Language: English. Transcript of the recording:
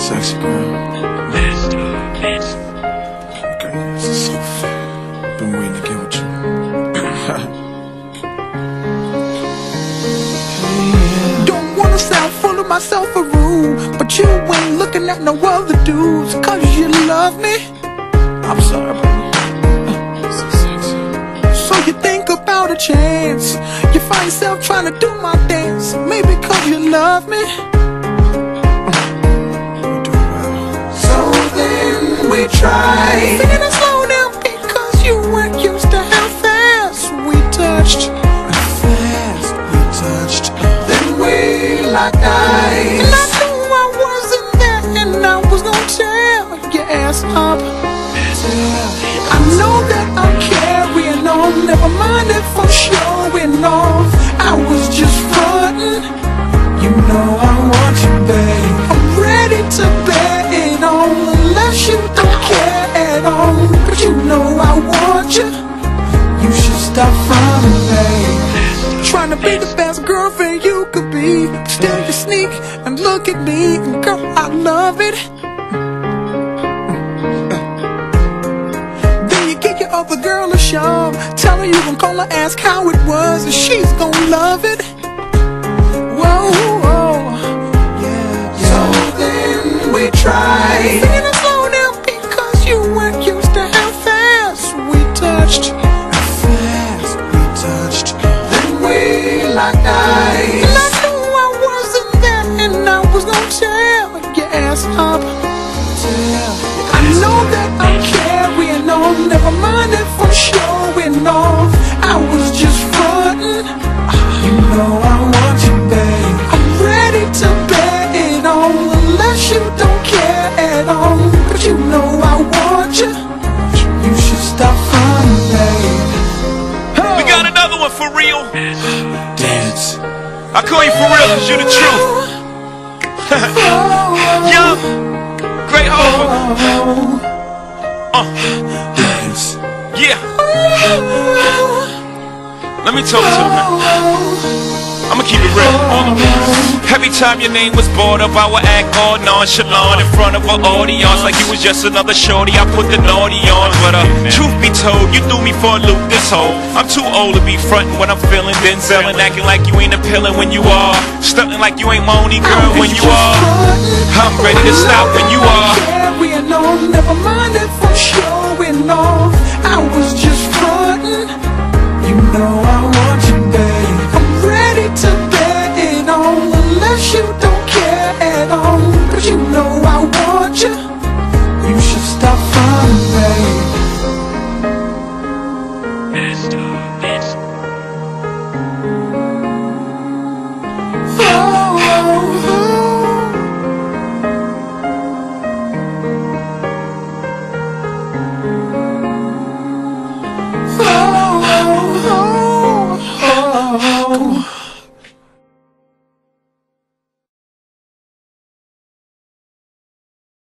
Sexy girl. Okay, this is so fair. Been waiting to get with you. Don't wanna sound full of myself or rude, but you ain't looking at no other dudes. Cause you love me. I'm sorry, baby. So sexy. So you think about a chance. You find yourself trying to do my dance. Maybe cause you love me. We tried singing it slow down because you weren't used to how fast we touched. Fast we touched. Then we locked eyes, and I knew I wasn't there, and I was gonna tear your ass up. I know that I'm carrying on, never mind if I'm showing off. I was just frontin'. You know I want you, babe. I'm ready to bet it on, unless you don't care at all. But you know I want you. You should stop frontin', babe. Trying to be the best girlfriend you could be, still you sneak and look at me, and girl, I love it. Then you get your other girl a shove, tell her you gon' call her, ask how it was, and she's gon' love it. Whoa, whoa, yeah. So then we tried singing it slow down because you weren't used to how fast we touched. Fast we touched. Then we locked eyes, and I knew I wasn't there, and I was gonna tear your ass up. I know that I'm carrying on, never mind if I'm showing off. I was just frontin'. You know I want you, babe. I'm ready to bet it on, unless you don't care at all. But you know I want you. You should stop frontin', babe. We got another one for real. Dance. I call you for real cause you the truth. Young, great hope. Dance. Yeah. Let me talk to you, man. I'ma keep it real. Every time your name was brought up, I would act all nonchalant in front of an audience, like you was just another shorty. I put the naughty on, but truth be told, you threw me for a loop this whole. I'm too old to be frontin' when I'm feeling Denzel and acting like you ain't appealing when you are, stuntin' like you ain't my only girl when you are. I'm ready to stop when you are. Carrying on, never mind if I'm showing off. I was just frontin'. You know